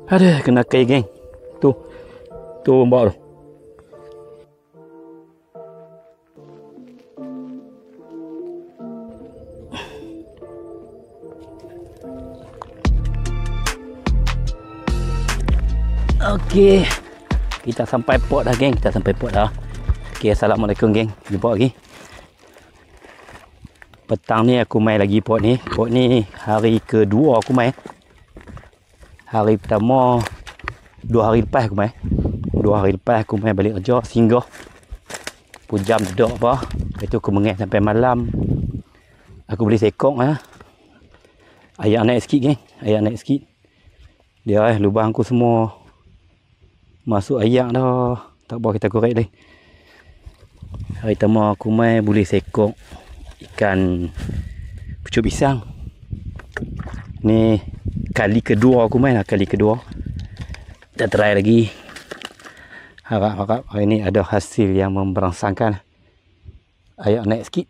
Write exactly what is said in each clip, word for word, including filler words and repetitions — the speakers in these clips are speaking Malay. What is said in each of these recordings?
Aduh, kena kai geng. Tu. Tu ombak tu. Okey. Kita sampai port dah geng, kita sampai port dah. Okey, assalamualaikum geng. Jumpa lagi. Petang ni aku main lagi port ni. Port ni hari kedua aku main. Hari pertama dua hari lepas aku main. Dua hari lepas aku main balik kerja, singgah. Pujam duduk apa. Lepas tu aku mengeh sampai malam. Aku beli sekok ah. Ayak naik sikit geng, ayak naik sikit. Dia eh lubang aku semua masuk ayak dah. Tak apa kita korek dah. Hari pertama aku main boleh sekok ikan pucuk pisang. Ni kali kedua aku main lah, kali kedua. Kita try lagi. Harap-harap hari ni ada hasil yang memberangsangkan. Ayak naik sikit.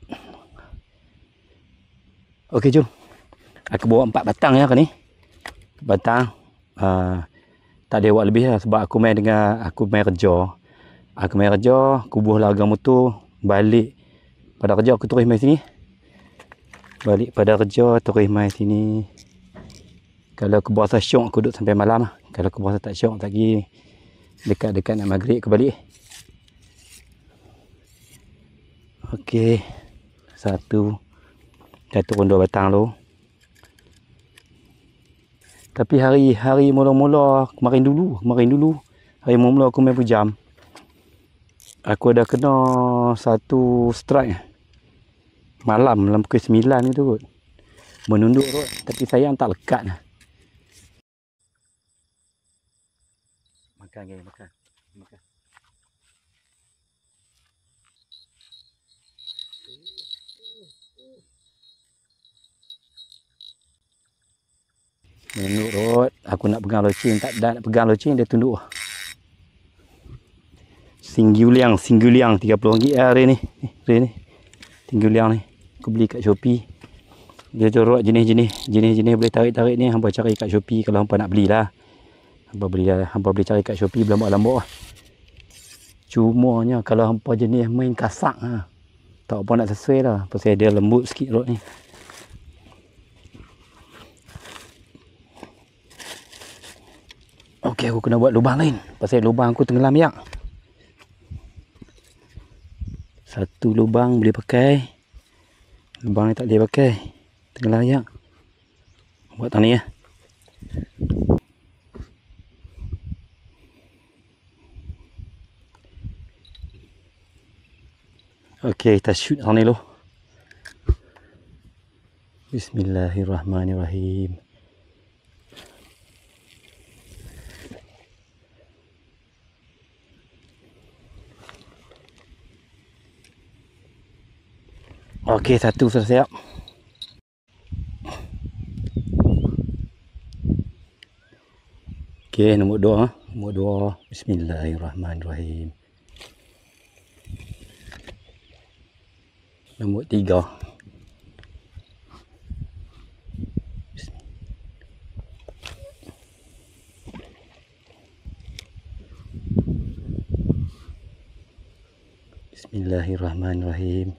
Okey, jom. Aku bawa empat batang ya kan ni. Batang. Uh, tak ada buat lebih lah sebab aku main dengan aku main kerja. Aku main kerja, kubuh larga motor, balik pada kerja aku terus main sini. Balik pada kerja terus main sini. Kalau aku berasa syok aku duduk sampai malam lah. Kalau aku berasa tak syok tak pergi dekat-dekat nak maghrib aku balik. Okey. Satu. Satu pun dua batang tu. Tapi hari hari mula-mula kemarin dulu, kemarin dulu hari mula-mula aku main pujam. Aku dah kena satu strike malam dalam pukul sembilan itu kot. Menunduk kot, tapi sayang tak lekat lah. Makan geng, makan. Makan. Menunduk kot. Aku nak pegang loceng, tak ada nak pegang loceng dia tunduk. Singguliang, singguliang tiga puluh ringgit lah hari ni. Hari ni. Singguliang ni. Aku beli kat Shopee. Dia jorok jenis-jenis, jenis-jenis boleh tarik-tarik ni hampa cari kat Shopee kalau hampa nak belilah. Hampa belilah, hampa boleh cari kat Shopee berlambak-lambak lah. Cumanya kalau hampa jenis main kasak ha. Tak apa nak sesuai lah. Pasal dia lembut sikit rod ni. Okey, aku kena buat lubang lain. Pasal lubang aku tenggelam yak. Satu lubang boleh pakai. Lubang ni tak boleh pakai. Tenggelam yak. Buat tang ni ya. Okey, kita shoot tang ni dulu. Bismillahirrahmanirrahim. Okey, satu sudah siap. Okey, nombor dua. Nombor dua. Bismillahirrahmanirrahim. Nombor tiga. Bismillahirrahmanirrahim.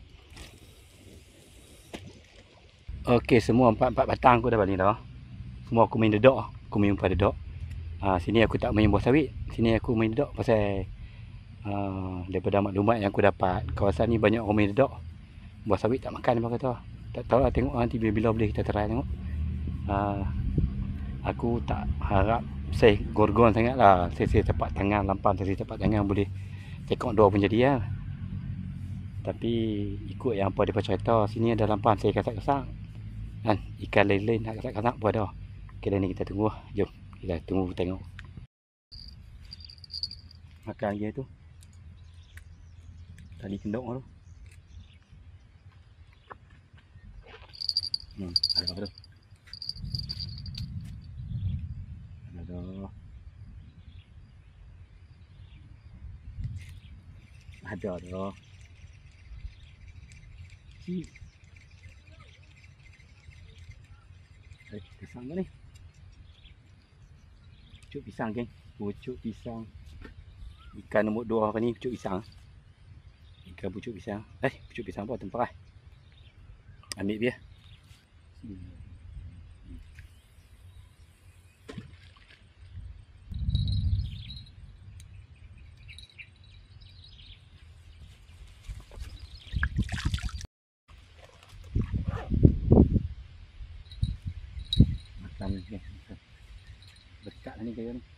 Okey, semua empat-empat batang aku dah balik dah. Semua aku main dedok. Aku main umpan dedok. Ha, sini aku tak main buah sawit. Sini aku main dedok pasal uh, daripada maklumat yang aku dapat, kawasan ni banyak orang main dedok. Buah sawit tak makan apa kata. Tak tahu lah, tengok nanti bila boleh kita try tengok. Uh, aku tak harap saya gorgon sangat lah. Saya cepat tangan, lampan saya cepat tangan boleh cekok dua pun jadi lah. Tapi ikut yang apa dia cerita, sini ada lampan saya kasak-kasak. Kan ikan lain-lain nak kasak-kasak pun ada. Okey, ni kita tunggu. Jom kita tunggu tengok. Makan lagi tu. Tali kendok tu. Hmm, ada apa tu? Ada. Ada tu. Si. Eh, kesang ni. pucuk pisang geng. Pucuk pisang. Ikan nombor dua hari ni pucuk pisang. Ikan pucuk pisang. Eh, pucuk pisang apa tempat? Ambil dia. Makan ni. Berkat ni kayu ni.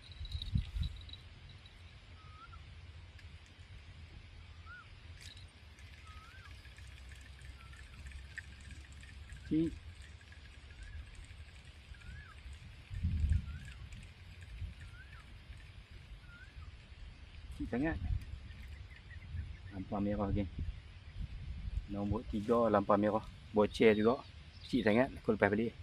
Cik. Cik sangat. Lampau merah geng. Nombor tiga lampau merah. Bocel juga. Cik sangat. Aku lepas balik.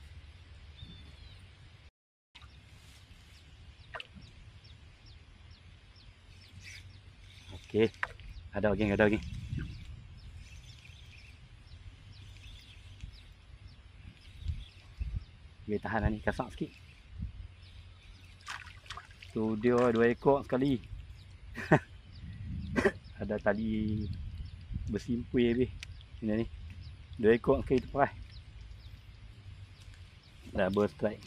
Okey. Ada geng, ada geng. Boleh tahan lah ni, kasak sikit. Tu dia dua ekor sekali. Ada tali bersimpui habis. Ini ni. Dua ekor sekali terperas. Double strike.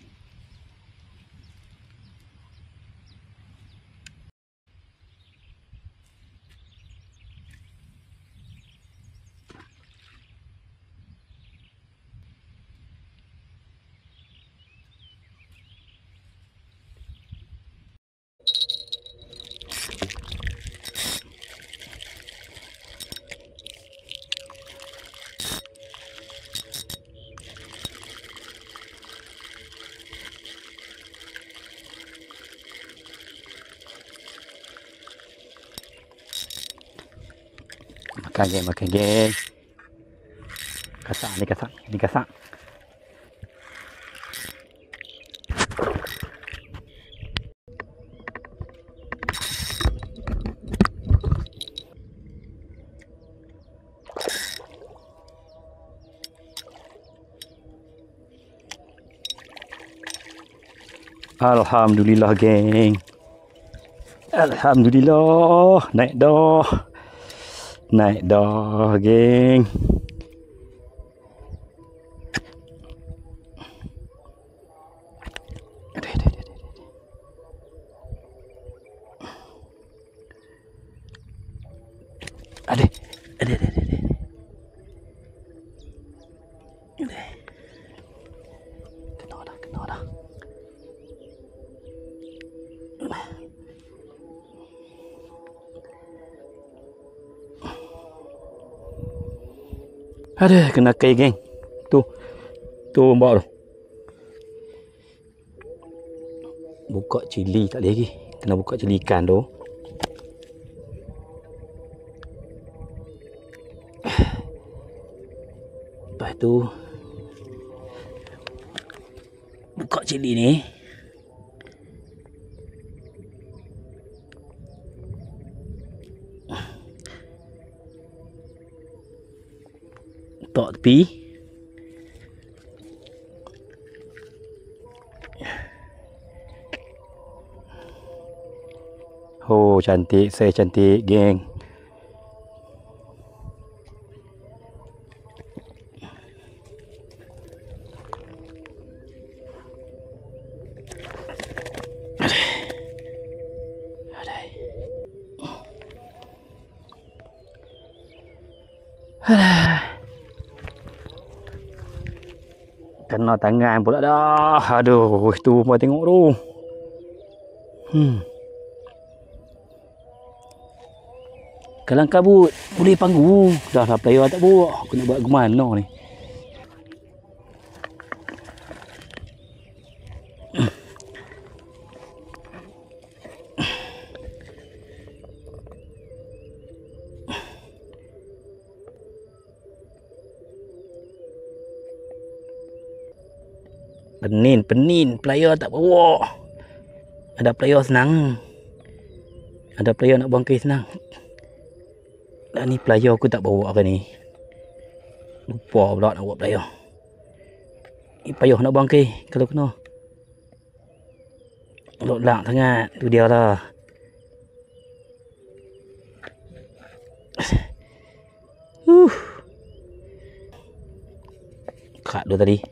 Makan geng, makan geng. Kasak ni, kasak. Ni kasak. Alhamdulillah geng. Alhamdulillah. Naik dah. Naik dah geng. Aduh, aduh, aduh, aduh. Aduh, aduh, aduh, aduh. Kena dah, kena dah. Aduh, kena kai geng. Tu. Tu ombak tu. Buka cili tak boleh lagi. Kena buka cili ikan tu. Lepas tu buka cili ni. Letak tepi. Oh, cantik. Saya cantik, geng. Kena tangan pula dah. Aduh, tu mau tengok tu. Hmm. Kalang kabut boleh panggung. Dah lah player tak bawa. Aku nak buat ke mana ni? Penin, penin. Player tak bawa. Ada player senang. Ada player nak bangkai senang. Dan ni player aku tak bawa ke ni. Lupa pula nak buat player. Ni payah nak bangkai kalau kena. Lok-lak sangat. Tu dia lah. Uh. Kerak dia tadi.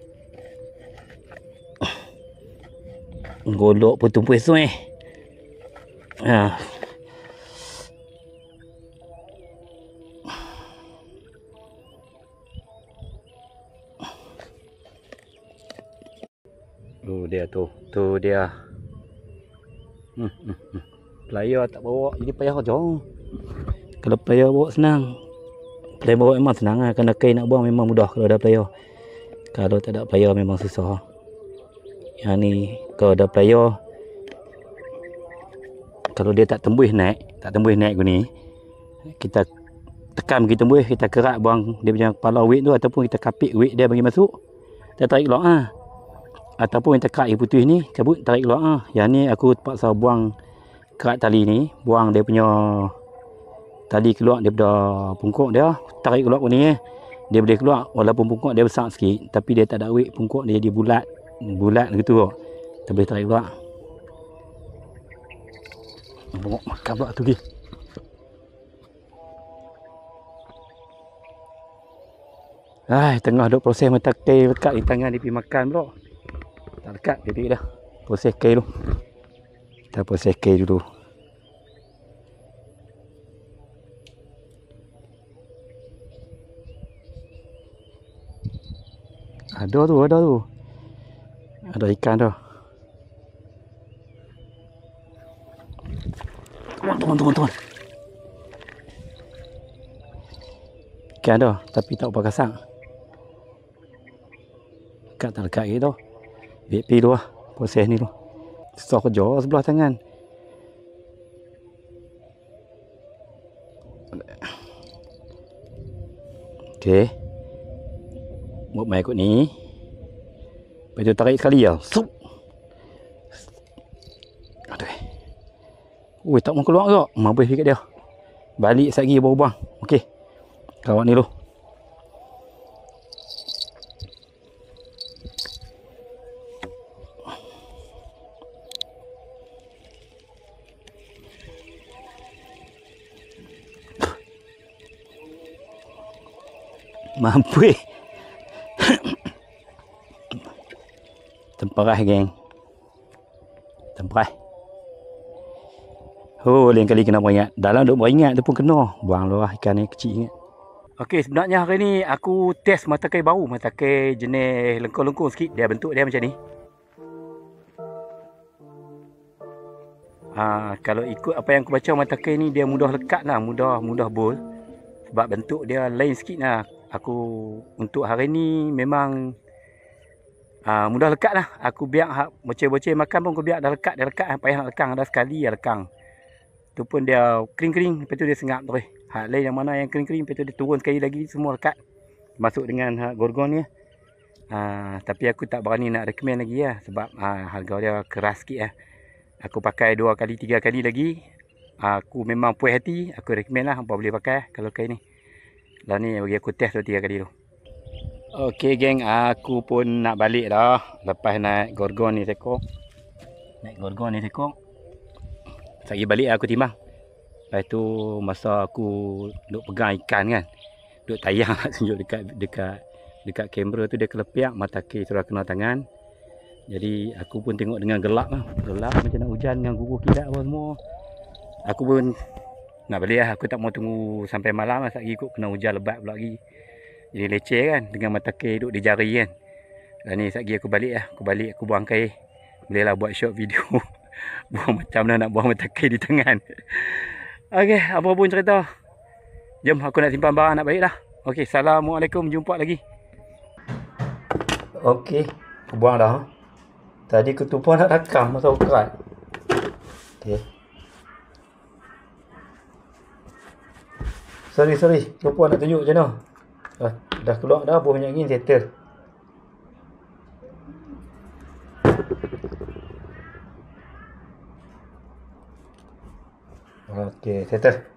Golok pun tumpu esok eh. Ha. Tu dia tu. Tu dia. Hmm, hmm, hmm. Player tak bawa jadi payah jauh. Kalau player bawa senang. Player bawa memang senang lah. Kerana kain nak buang memang mudah kalau ada player. Kalau tak ada player memang susah. Yang ni kalau ada player, kalau dia tak tembus naik, tak tembus naik gini, kita tekan kita tembus, kita kerak buang dia punya kepala weight tu, ataupun kita kapik weight dia bagi masuk, kita tarik keluar ah. Ataupun kita kerak air putih ni, cabut tarik keluar ah. Yang ni aku terpaksa buang kerak tali ni, buang dia punya tali keluar daripada pungkuk dia, tarik keluar ni eh. Dia boleh keluar walaupun pungkuk dia besar sikit, tapi dia tak ada weight, pungkuk dia jadi bulat, bulat gitu. Kita boleh tarik keluar. Bongok makan pula tu lagi. Hai, tengah duk proses mata kai dekat di tangan dia pergi makan pula. Tak dekat dia pergi dah. Proses kai dulu. Kita proses kai dulu. Ada tu, ada tu. Ada ikan tu. Turun, turun, turun, turun. Ikan tu, tapi tak apa kasar. Dekat tak dekat gitu. Biar pergi dulu lah. Proses ni tu. Susah kerja sebelah tangan. Okey. Buat main ikut ni. Lepas tu tarik sekali lah. Sup. Aduh. Ui, tak mau keluar ke? Mabih sikit dia. Balik sekali baru buang. Okey. Kawak ni dulu. Mampu eh. Temperah geng. Temperah. Oh, lain kali kena beringat. Dalam duk beringat tu pun kena. Buang lu lah ikan ni kecil ingat. Okey, sebenarnya hari ni aku test mata kai baru. Mata kai jenis lengkung-lengkung sikit. Dia bentuk dia macam ni. Ha, kalau ikut apa yang aku baca, mata kai ni dia mudah lekat lah. Mudah mudah bol. Sebab bentuk dia lain sikit lah. Aku untuk hari ni memang uh, mudah lekat lah. Aku biar ha, bocil-bocil makan pun aku biar dah lekat. Dah lekat, payah nak lekang. Dah sekali dah lekang. Tu pun dia kering-kering. Lepas tu dia sengap terus. Hak lain yang mana yang kering-kering. Lepas tu dia turun sekali lagi. Semua lekat. Masuk dengan hak gorgon ni. Uh, tapi aku tak berani nak recommend lagi lah. Sebab uh, harga dia keras sikit lah. Aku pakai dua kali, tiga kali lagi. Uh, aku memang puas hati. Aku recommend lah. Apa boleh pakai kalau kain ni. Lah ni bagi aku test dua tiga kali tu. Okey geng, aku pun nak balik dah. Lepas naik gorgon ni sekok. Naik gorgon ni sekok. Sekali balik aku timbang. Lepas tu masa aku duk pegang ikan kan. Duk tayang nak tunjuk dekat dekat dekat kamera tu, dia kelepiak, mata kai sudah kena tangan. Jadi aku pun tengok dengan gelap lah. Gelap macam nak hujan dengan guguh kilat apa semua. Aku pun nak balik lah. Aku tak mau tunggu sampai malam lah. Sekali ikut kena hujan lebat pula lagi. Jadi leceh kan. Dengan mata kai duduk di jari kan. Dan ni sekali aku balik lah. Aku balik aku buang kai. Boleh lah buat short video. Buang macam mana nak buang mata kai di tangan. Okey. Apa pun cerita. Jom aku nak simpan barang nak balik dah. Okey. Assalamualaikum. Jumpa lagi. Okey. Aku buang dah. Tadi aku tu pun nak rakam masa ukuran. Okey. Sorry, sorry. Lupa nak tunjuk macam mana. Dah, dah keluar dah. Buah minyak angin settle. Okey, settle.